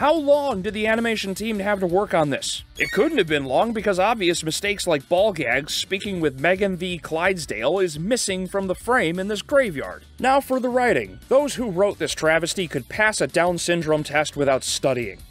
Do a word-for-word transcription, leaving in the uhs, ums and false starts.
How long did the animation team have to work on this? It couldn't have been long because obvious mistakes like ball gags speaking with Megan the Clydesdale is missing from the frame in this graveyard. Now for the writing. Those who wrote this travesty could pass a Down syndrome test without studying.